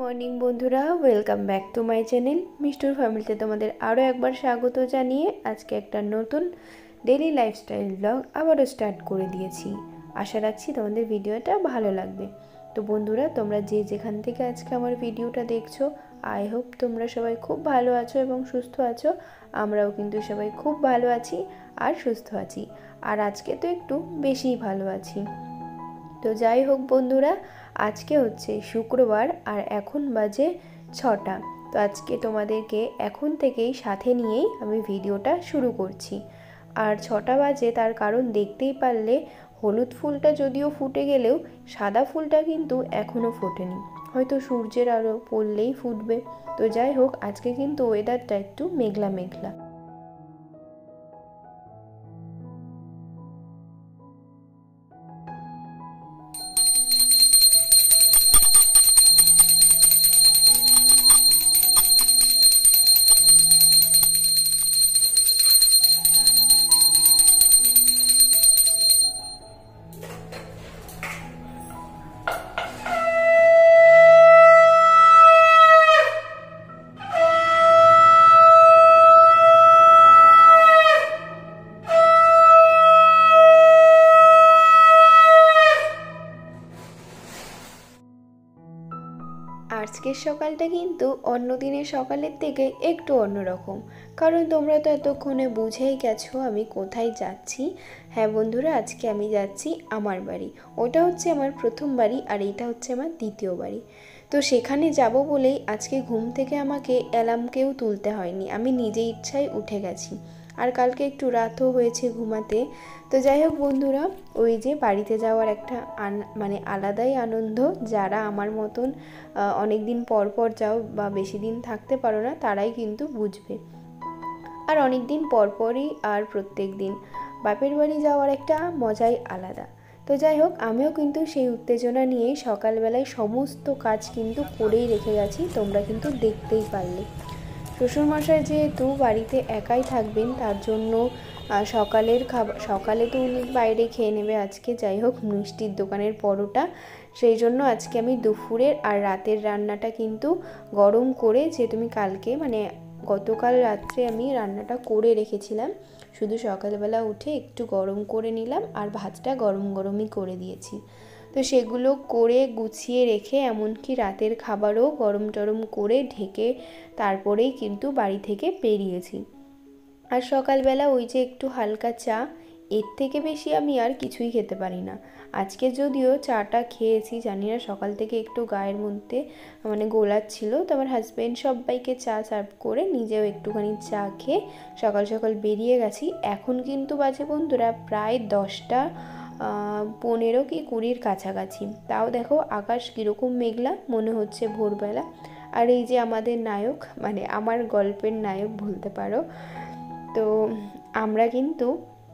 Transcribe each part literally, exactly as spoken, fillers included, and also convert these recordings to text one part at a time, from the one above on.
Morning বন্ধুরা, welcome back to my channel মিষ্টুর ফ্যামিলিতে তোমাদের আরও একবার স্বাগত জানিয়ে আজকে একটা নতুন ডেইলি লাইফস্টাইল ব্লগ আবারও স্টার্ট করে দিয়েছি। আশা রাখছি তোমাদের ভিডিওটা ভালো লাগবে। তো বন্ধুরা, তোমরা যে যেখান থেকে আজকে আমার ভিডিওটা দেখছো, আই হোপ তোমরা সবাই খুব ভালো আছো এবং সুস্থ আছো। আমরাও কিন্তু সবাই খুব ভালো আছি আর সুস্থ আছি, আর আজকে তো একটু বেশিই ভালো আছি। তো যাই হোক বন্ধুরা, আজকে হচ্ছে শুক্রবার আর এখন বাজে ছটা। তো আজকে তোমাদেরকে এখন থেকেই সাথে নিয়েই আমি ভিডিওটা শুরু করছি। আর ছটা বাজে তার কারণ দেখতেই পারলে, হলুদ ফুলটা যদিও ফুটে গেলেও সাদা ফুলটা কিন্তু এখনও ফোটেনি, হয়তো সূর্যের আলো পড়লেই ফুটবে। তো যাই হোক, আজকে কিন্তু ওয়েদারটা একটু মেঘলা মেঘলা। আজকের সকালটা কিন্তু অন্য দিনের সকালের থেকে একটু অন্যরকম, কারণ তোমরা তো এতক্ষণে বুঝেই গেছো আমি কোথায় যাচ্ছি। হ্যাঁ বন্ধুরা, আজকে আমি যাচ্ছি আমার বাড়ি। ওটা হচ্ছে আমার প্রথম বাড়ি আর এইটা হচ্ছে আমার দ্বিতীয় বাড়ি। তো সেখানে যাব বলেই আজকে ঘুম থেকে আমাকে অ্যালার্মকেও তুলতে হয়নি, আমি নিজে ইচ্ছায় উঠে গেছি। আর কালকে একটু রাতও হয়েছে ঘুমাতে। তো যাই হোক বন্ধুরা, ওই যে বাড়িতে যাওয়ার একটা মানে আলাদাই আনন্দ। যারা আমার মতন অনেক দিন পর পর যাও বা বেশি দিন থাকতে পারো না, তারাই কিন্তু বুঝবে। আর অনেক দিন পর পরই আর প্রত্যেক দিন বাপের বাড়ি যাওয়ার একটা মজাই আলাদা। তো যাই হোক, আমিও কিন্তু সেই উত্তেজনা নিয়েই সকালবেলায় সমস্ত কাজ কিন্তু করেই রেখে গেছি, তোমরা কিন্তু দেখতেই পারলে। শ্বশুরমশাই যেহেতু বাড়িতে একাই থাকবেন, তার জন্য সকালের খাবার সকালে তো উনি বাইরে খেয়ে নেবে আজকে, যাই হোক মিষ্টির দোকানের পরোটা। সেই জন্য আজকে আমি দুপুরের আর রাতের রান্নাটা কিন্তু গরম করে, যে তুমি কালকে মানে গতকাল রাত্রে আমি রান্নাটা করে রেখেছিলাম, শুধু সকালবেলা উঠে একটু গরম করে নিলাম আর ভাতটা গরম গরমই করে দিয়েছি। তো সেগুলো করে গুছিয়ে রেখে, এমনকি রাতের খাবারও গরম টরম করে ঢেকে তারপরেই কিন্তু বাড়ি থেকে বেরিয়েছি। আর সকালবেলা ওই যে একটু হালকা চা, এর থেকে বেশি আমি আর কিছুই খেতে পারি না। আজকে যদিও চাটা খেয়েছি, জানি না সকাল থেকে একটু গায়ের মধ্যে মানে গোলাচ্ছিল, তো আমার হাজব্যান্ড সবাইকে চা সার্ভ করে নিজেও একটুখানি চা খেয়ে সকাল সকাল বেরিয়ে গেছি। এখন কিন্তু বাজে বন্ধুরা প্রায় দশটা পনেরো কি কুড়ির কাছাকাছি। তাও দেখো আকাশ কীরকম মেঘলা, মনে হচ্ছে ভোরবেলা। আর এই যে আমাদের নায়ক, মানে আমার গল্পের নায়ক বলতে পারো, তো আমরা কিন্তু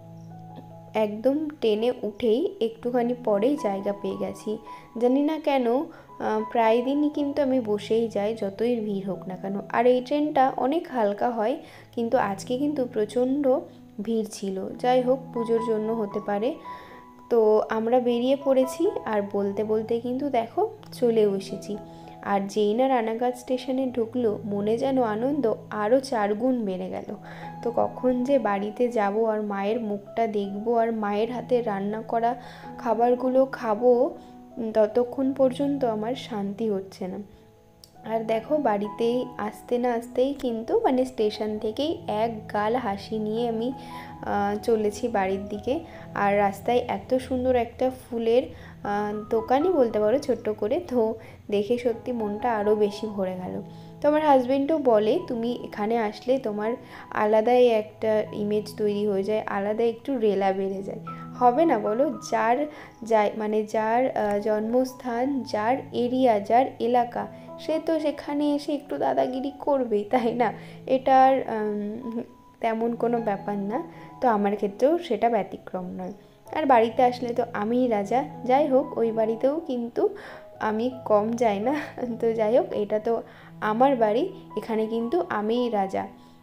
একদম ট্রেনে উঠেই একটুখানি পরেই জায়গা পেয়ে গেছি। জানি না কেন প্রায় দিনই কিন্তু আমি বসেই যাই, যতই ভিড় হোক না কেন। আর এই ট্রেনটা অনেক হালকা হয়, কিন্তু আজকে কিন্তু প্রচণ্ড ভিড় ছিল। যাই হোক, পুজোর জন্য হতে পারে। তো আমরা বেরিয়ে পড়েছি আর বলতে বলতে কিন্তু দেখো চলেও এসেছি। আর যেই না রানাঘাট স্টেশনে ঢুকলো, মনে যেন আনন্দ আরও চারগুণ বেড়ে গেল। তো কখন যে বাড়িতে যাব আর মায়ের মুখটা দেখব আর মায়ের হাতে রান্না করা খাবারগুলো খাবো, ততক্ষণ পর্যন্ত আমার শান্তি হচ্ছে না। আর দেখো বাড়িতেই আসতে না আসতেই কিন্তু মানে স্টেশন থেকেই এক গাল হাসি নিয়ে আমি চলেছি বাড়ির দিকে। আর রাস্তায় এত সুন্দর একটা ফুলের দোকানই বলতে পারো ছোট্ট করে, তো দেখে সত্যি মনটা আরও বেশি ভরে গেল। তো আমার হাজব্যান্ডও বলে, তুমি এখানে আসলে তোমার আলাদাই একটা ইমেজ তৈরি হয়ে যায়, আলাদা একটু রেলা বেড়ে যায়। হবে না বলো? যার যাই মানে যার জন্মস্থান, যার এরিয়া, যার এলাকা, সে তো সেখানে এসে একটু দাদাগিরি করবেই, তাই না? এটার তেমন কোনো ব্যাপার না। তো আমার ক্ষেত্রেও সেটা ব্যতিক্রম নয়। আর বাড়িতে আসলে তো আমিই রাজা। যাই হোক, ওই বাড়িতেও কিন্তু আমি কম যাই না। তো যাই হোক, এটা তো আমার বাড়ি, এখানে কিন্তু আমিই রাজা।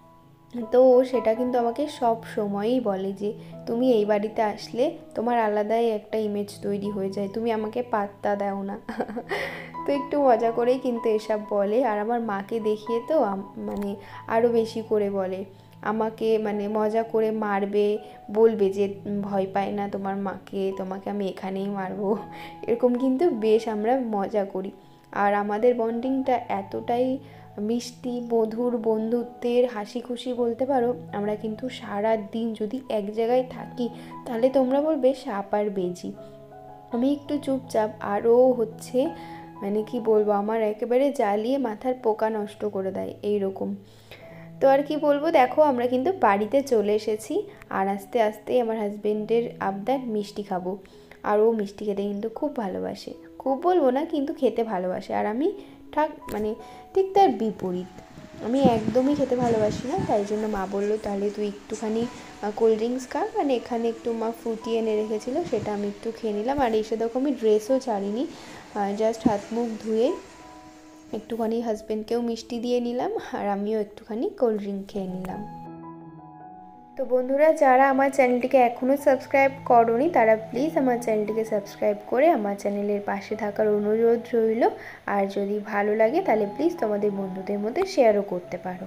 তো সেটা কিন্তু আমাকে সব সময়ই বলে যে তুমি এই বাড়িতে আসলে তোমার আলাদাই একটা ইমেজ তৈরি হয়ে যায়, তুমি আমাকে পাত্তা দাও না। তো একটু মজা করেই কিন্তু এসব বলে। আর আমার মাকে দেখিয়ে তো মানে আরও বেশি করে বলে আমাকে, মানে মজা করে মারবে, বলবে যে ভয় পায় না তোমার মাকে, তোমাকে আমি এখানেই মারবো। এরকম কিন্তু বেশ আমরা মজা করি। আর আমাদের বন্ডিংটা এতটাই মিষ্টি, মধুর, বন্ধুত্বের, হাসি খুশি বলতে পারো। আমরা কিন্তু সারা দিন যদি এক জায়গায় থাকি তাহলে তোমরা বলবে সাপ আর বেজি। আমি একটু চুপচাপ, আরও হচ্ছে মানে কি বলবো, আমার একেবারে জ্বালিয়ে মাথার পোকা নষ্ট করে দেয় এই রকম। তো আর কি বলবো, দেখো আমরা কিন্তু বাড়িতে চলে এসেছি। আর আস্তে আস্তে আমার হাজবেন্ডের আবদার মিষ্টি খাবো। আর ও মিষ্টি খেতে কিন্তু খুব ভালোবাসে, খুব বলবো না কিন্তু খেতে ভালোবাসে। আর আমি ঠিক মানে ঠিক তার বিপরীত, আমি একদমই খেতে ভালোবাসি না। তাই জন্য মা বললো তাহলে তুই একটুখানি কোল্ড ড্রিঙ্কস খা, মানে এখানে একটু মা ফ্রুটি এনে রেখেছিলো, সেটা আমি একটু খেয়ে নিলাম। আর এসে দেখো আমি ড্রেসও ছাড়িনি, জাস্ট হাত মুখ ধুয়ে একটুখানি হাজব্যান্ডকেও মিষ্টি দিয়ে নিলাম, আর আমিও একটুখানি কোল্ড ড্রিঙ্ক খেয়ে নিলাম। তো বন্ধুরা, যারা আমার চ্যানেলটিকে এখনও সাবস্ক্রাইব করোনি তারা প্লিজ আমার চ্যানেলটিকে সাবস্ক্রাইব করে আমার চ্যানেলের পাশে থাকার অনুরোধ রইল। আর যদি ভালো লাগে তাহলে প্লিজ তোমাদের বন্ধুদের মধ্যে শেয়ারও করতে পারো।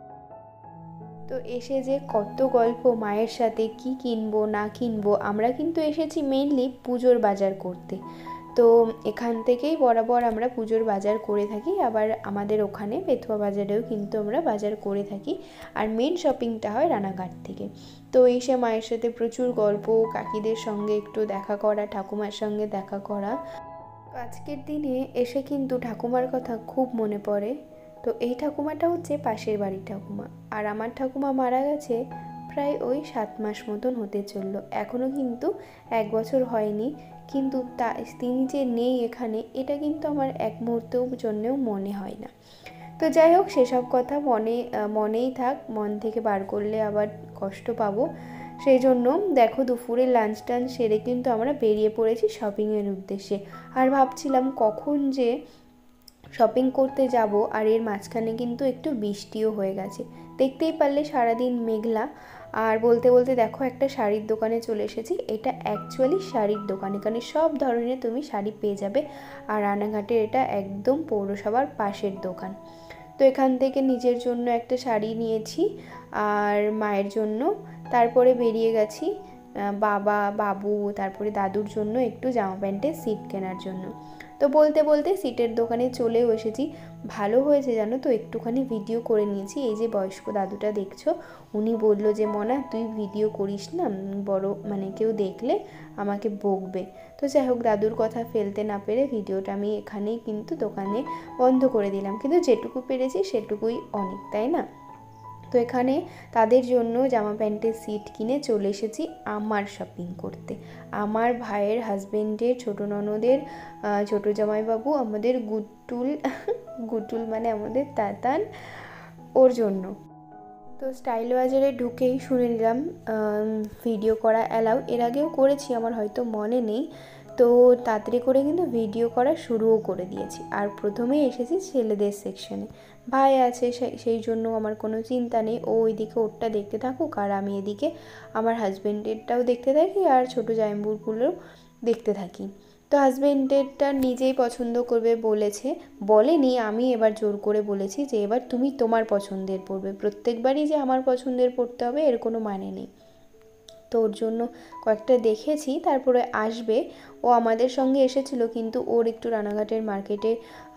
তো এসে যে কত গল্প মায়ের সাথে, কি কিনবো না কিনবো। আমরা কিন্তু এসেছি মেইনলি পুজোর বাজার করতে। তো এখান থেকেই বরাবর আমরা পুজোর বাজার করে থাকি। আবার আমাদের ওখানে বেথুয়া বাজারেও কিন্তু আমরা বাজার করে থাকি। আর মেন শপিংটা হয় রানাঘাট থেকে। তো এসে মায়ের সাথে প্রচুর গল্প, কাকিদের সঙ্গে একটু দেখা করা, ঠাকুমার সঙ্গে দেখা করা। আজকের দিনে এসে কিন্তু ঠাকুমার কথা খুব মনে পড়ে। তো এই ঠাকুমাটা হচ্ছে পাশের বাড়ির ঠাকুমা। আর আমার ঠাকুমা মারা গেছে প্রায় ওই সাত মাস মতন হতে চললো, এখনও কিন্তু এক বছর হয়নি। কিন্তু তা তিনি যে নেই এখানে, এটা কিন্তু আমার এক মুহূর্তের জন্যও মনে হয় না। তো যাই হোক, সেসব কথা মনে মনেই থাক, মন থেকে বার করলে আবার কষ্ট পাবো। সেই জন্য দেখো দুপুরে লাঞ্চ টাঞ্চ সেরে কিন্তু আমরা বেরিয়ে পড়েছি শপিংয়ের উদ্দেশ্যে। আর ভাবছিলাম কখন যে শপিং করতে যাব, আর এর মাঝখানে কিন্তু একটু বৃষ্টিও হয়ে গেছে, দেখতেই পারলে সারাদিন মেঘলা। আর বলতে বলতে দেখো একটা শাড়ির দোকানে চলে এসেছি। এটা অ্যাকচুয়ালি শাড়ির দোকান, এখানে সব ধরনের তুমি শাড়ি পেয়ে যাবে। আর রানাঘাটের এটা একদম পৌরসভার পাশের দোকান। তো এখান থেকে নিজের জন্য একটা শাড়ি নিয়েছি আর মায়ের জন্য। তারপরে বেরিয়ে গেছি বাবা, বাবু, তারপরে দাদুর জন্য একটু জামা প্যান্টের সিট কেনার জন্য। তো বলতে বলতে সিটের দোকানে চলেও এসেছি। ভালো হয়েছে জানো তো, একটুখানি ভিডিও করে নিয়েছি। এই যে বয়স্ক দাদুটা দেখছো, উনি বললো যে মনা তুই ভিডিও করিস না, বড় মানে কেউ দেখলে আমাকে বকবে। তো যাই হোক, দাদুর কথা ফেলতে না পেরে ভিডিওটা আমি এখানেই কিন্তু দোকানে বন্ধ করে দিলাম। কিন্তু যেটুকু পেরেছি সেটুকুই অনেক, তাই না? তো এখানে তাদের জন্য জামা প্যান্টের সিট কিনে চলে এসেছি আমার শপিং করতে। আমার ভাইয়ের হাজবেন্ডের ছোটো ননদের ছোটো জামাইবাবু, আমাদের গুটুল গুটুল মানে আমাদের তাতান, ওর জন্য। তো স্টাইল বাজারে ঢুকেই শুনে নিলাম ভিডিও করা অ্যালাউ। এর আগেও করেছি, আমার হয়তো মনে নেই। তো তাড়াতাড়ি করে কিন্তু ভিডিও করা শুরুও করে দিয়েছি। আর প্রথমেই এসেছি ছেলেদের সেকশনে। ভাই আছে সেই জন্য আমার কোনো চিন্তা নেই, ও ওইদিকে ওরটা দেখতে থাকুক আর আমি এদিকে আমার হাজব্যান্ডেরটাও দেখতে থাকি আর ছোটো জাইম্বুরগুলোও দেখতে থাকি। তো হাজব্যান্ডেরটা নিজেই পছন্দ করবে বলেছে, বলেনি, আমি এবার জোর করে বলেছি যে এবার তুমি তোমার পছন্দের পরবে, প্রত্যেকবারই যে আমার পছন্দের পরতে হবে এর কোনো মানে নেই। তো ওর জন্য কয়েকটা দেখেছি, তারপরে আসবে। ও আমাদের সঙ্গে এসেছিল, কিন্তু ওর একটু রানাঘাটের মার্কেটে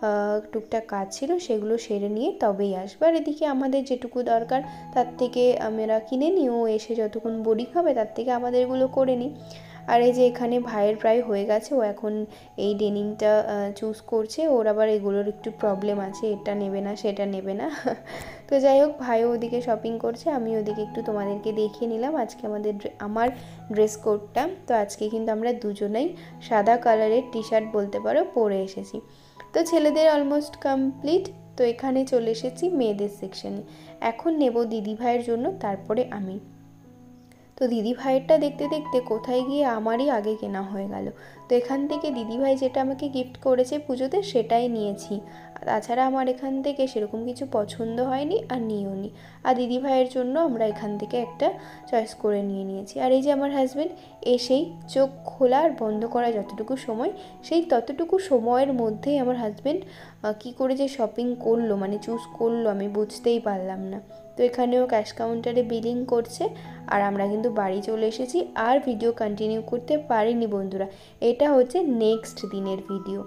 টুকটাক কাজ ছিল, সেগুলো সেরে নিয়ে তবেই আসবে। আর এদিকে আমাদের যেটুকু দরকার তার থেকে আমরা কিনে নিই, ও এসে যতক্ষণ বড়ি খাবে তার থেকে আমাদেরগুলো করে নিই। আর এই যে এখানে ভাইয়ের প্রায় হয়ে গেছে, ও এখন এই ডেনিমটা চুজ করছে। ওর আবার এগুলোর একটু প্রবলেম আছে, এটা নেবে না সেটা নেবে না। তো যাই হোক, ভাইও ওদিকে শপিং করছে, আমি ওদিকে একটু তোমাদেরকে দেখিয়ে নিলাম আজকে আমাদের আমার ড্রেস কোডটা। তো আজকে কিন্তু আমরা দুজনেই সাদা কালারের টি শার্ট বলতে পারো পরে এসেছি। তো ছেলেদের অলমোস্ট কমপ্লিট। তো এখানে চলে এসেছি মেয়েদের সেকশনে। এখন নেব দিদি ভাইয়ের জন্য, তারপরে আমি। তো তো দিদিভাইয়েরটা দেখতে দেখতে কোথায় গিয়ে আমারই আগে কেনা হয়ে গেল। তো এখান থেকে দিদিভাই যেটা আমাকে গিফট করেছে পুজোতে সেটাই নিয়েছি। তাছাড়া আমার এখান থেকে সেরকম কিছু পছন্দ হয়নি আর নিয়েও নি। আর দিদিভাইয়ের জন্য আমরা এখান থেকে একটা চয়েস করে নিয়ে নিয়েছি। আর এই যে আমার হাজব্যান্ড এসেই চোখ খোলা আর বন্ধ করা যতটুকু সময়, সেই ততটুকু সময়ের মধ্যেই আমার হাজব্যান্ড কী করে যে শপিং করলো, মানে চুজ করলো, আমি বুঝতেই পারলাম না। তো এখানেও ক্যাশ কাউন্টারে বিলিং করছে আর আমরা কিন্তু বাড়ি চলে এসেছি। আর ভিডিও কন্টিনিউ করতে পারিনি বন্ধুরা, এটা হচ্ছে নেক্সট দিনের ভিডিও।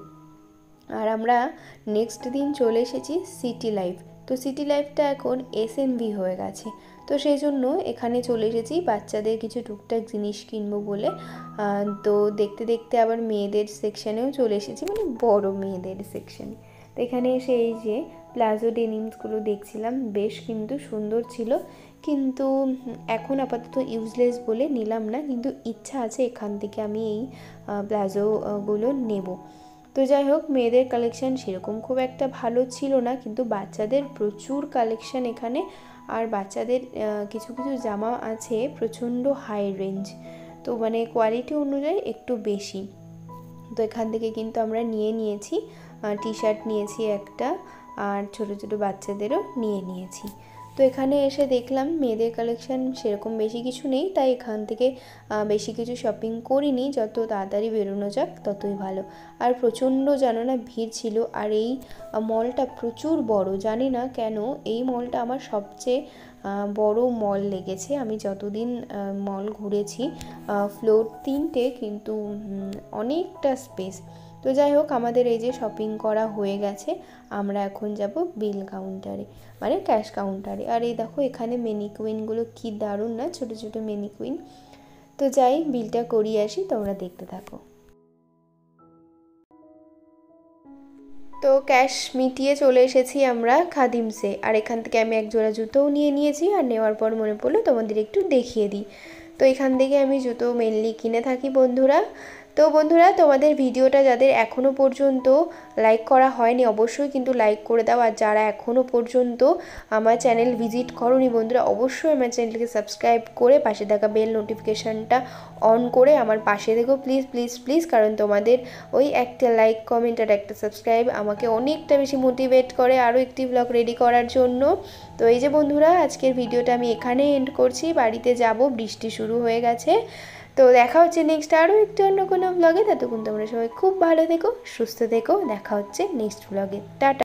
আর আমরা নেক্সট দিন চলে এসেছি সিটি লাইফ। তো সিটি লাইফটা এখন এস এন ভি হয়ে গেছে, তো সেই জন্য এখানে চলে এসেছি বাচ্চাদের কিছু টুকটাক জিনিস কিনবো বলে। তো দেখতে দেখতে আবার মেয়েদের সেকশানেও চলে এসেছি, মানে বড় মেয়েদের সেকশানে। তো এখানে এসে এই যে প্লাজো ডেনিমসগুলো দেখছিলাম, বেশ কিন্তু সুন্দর ছিল, কিন্তু এখন আপাতত ইউজলেস বলে নিলাম না, কিন্তু ইচ্ছা আছে এখান থেকে আমি এই প্লাজোগুলো নেব। তো যাই হোক, মেয়েদের কালেকশান সেরকম খুব একটা ভালো ছিল না, কিন্তু বাচ্চাদের প্রচুর কালেকশান এখানে। আর বাচ্চাদের কিছু কিছু জামা আছে প্রচণ্ড হাই রেঞ্জ, তো মানে কোয়ালিটি অনুযায়ী একটু বেশি। তো এখান থেকে কিন্তু আমরা নিয়ে নিয়েছি, টি শার্ট নিয়েছি একটা, আর ছোটো ছোটো বাচ্চাদেরও নিয়ে নিয়েছি। তো এখানে এসে দেখলাম মেয়েদের কালেকশান সেরকম বেশি কিছু নেই, তাই এখান থেকে বেশি কিছু শপিং করিনি, যত তাড়াতাড়ি বেরোনো যাক ততই ভালো। আর প্রচণ্ড জানো না ভিড় ছিল, আর এই মলটা প্রচুর বড়, জানি না কেন এই মলটা আমার সবচেয়ে বড় মল লেগেছে আমি যতদিন মল ঘুরেছি। ফ্লোর তিনটে, কিন্তু অনেকটা স্পেস। তো যাই হোক, আমাদের এই যে শপিং করা হয়ে গেছে, আমরা এখন যাব বিল কাউন্টারে, মানে ক্যাশ কাউন্টারে। আর এই দেখো এখানে মেনিকুইনগুলো কি দারুণ না, ছোটো ছোটো মেনিকুইন। তো যাই বিলটা করিয়ে আসি, তোমরা দেখতে থাকো। তো ক্যাশ মিটিয়ে চলে এসেছি আমরা খাদিমসে, আর এখান থেকে আমি এক জোড়া জুতোও নিয়ে নিয়েছি। আর নেওয়ার পর মনে পড়লো তোমাদের একটু দেখিয়ে দিই। তো এখান থেকে আমি জুতো মেনলি কিনে থাকি বন্ধুরা। তো বন্ধুরা, তোমাদের ভিডিওটা যাদের এখনও পর্যন্ত লাইক করা হয়নি অবশ্যই কিন্তু লাইক করে দাও। আর যারা এখনও পর্যন্ত আমার চ্যানেল ভিজিট করোনি বন্ধুরা, অবশ্যই আমার চ্যানেলকে সাবস্ক্রাইব করে পাশে থাকা বেল নোটিফিকেশানটা অন করে আমার পাশে দেখো প্লিজ প্লিজ প্লিজ। কারণ তোমাদের ওই একটা লাইক, কমেন্ট আর একটা সাবস্ক্রাইব আমাকে অনেকটা বেশি মোটিভেট করে আরও একটি ব্লগ রেডি করার জন্য। তো এই যে বন্ধুরা, আজকের ভিডিওটা আমি এখানে এন্ড করছি, বাড়িতে যাব, বৃষ্টি শুরু হয়ে গেছে। তো দেখা হচ্ছে নেক্সট আরও একটু অন্য কোনো ব্লগে। ততক্ষণ তোমরা সবাই খুব ভালো থেকো, সুস্থ থেকো, দেখা হচ্ছে নেক্সট ব্লগে। টাটা।